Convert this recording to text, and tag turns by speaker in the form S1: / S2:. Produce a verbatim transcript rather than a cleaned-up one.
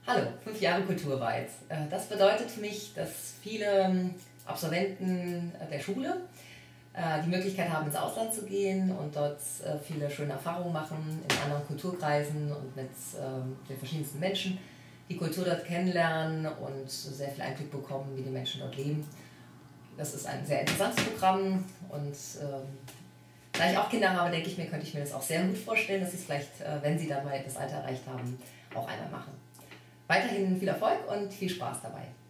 S1: Hallo, fünf Jahre Kulturweit. Das bedeutet für mich, dass viele Absolventen der Schule die Möglichkeit haben, ins Ausland zu gehen und dort viele schöne Erfahrungen machen in anderen Kulturkreisen und mit den verschiedensten Menschen, die Kultur dort kennenlernen und sehr viel Einblick bekommen, wie die Menschen dort leben. Das ist ein sehr interessantes Programm und da ich auch Kinder habe, denke ich mir, könnte ich mir das auch sehr gut vorstellen, dass sie es vielleicht, wenn sie dann mal das Alter erreicht haben, auch einmal machen. Weiterhin viel Erfolg und viel Spaß dabei.